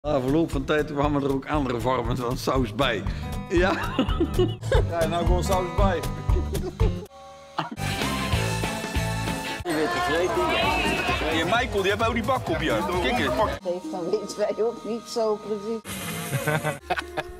Na verloop van tijd kwamen er ook andere vormen van saus bij. Ja. Ja, nou gewoon saus bij. Je bent tevreden. Ja, Michael, die heeft ook die bak op je. Kijk eens. Dan weten wij ook niet zo precies.